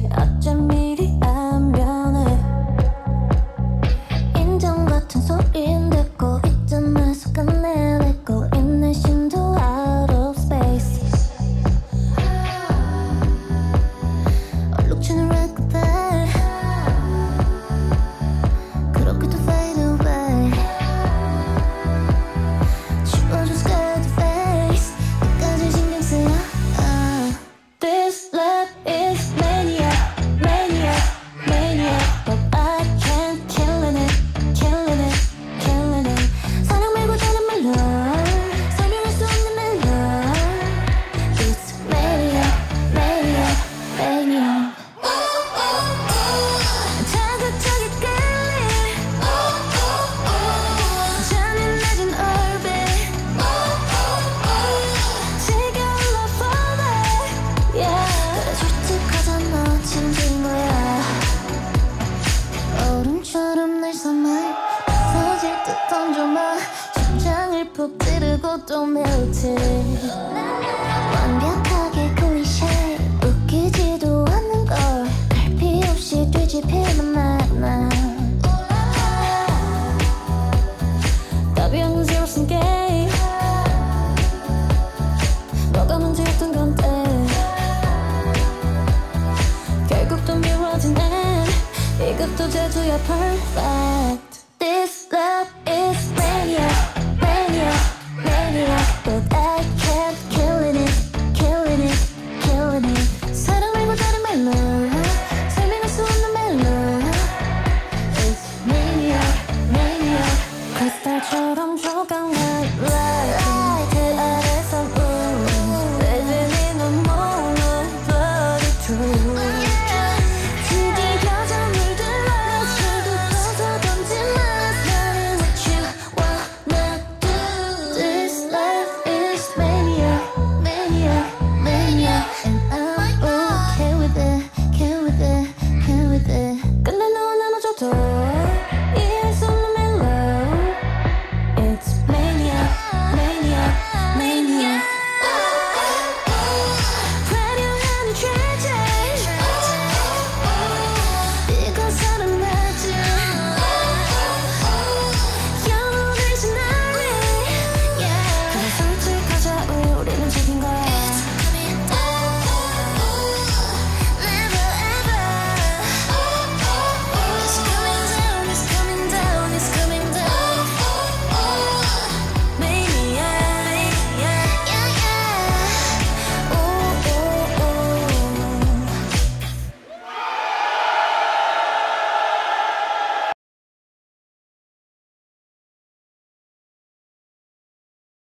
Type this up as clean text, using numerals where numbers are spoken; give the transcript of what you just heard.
어쩜 이리 안 변해. 인정 같은 소린 듣고 있자마자 끝내고 있는 심도 out of space. 얼룩치는 record 그렇게도 fade away. 지워줘 scared face 끝까지 신경 쓰여. This love is maniac, maniac, maniac. But I can't killing it, killing it, killing it. 사랑 말고 다른 말로 설명할 수 없는 말로. It's maniac, maniac, maniac. 자극적이 끌림 잔인해진 얼빛 지겨운 love falling. Yeah. 그래 솔직하잖아 진진 거야. 얼음처럼 날 삼아 부서질 듯 던져봐. 심장을 푹 찌르고 또 melted. 완벽하게 클리셰 웃기지도 않는 걸 갈피 없이 뒤집히는 만남. 답이 없는 zero sum game. 뭐가 문제였던 건데 결국 또 미워진 애. 이것도 제주야 perfect.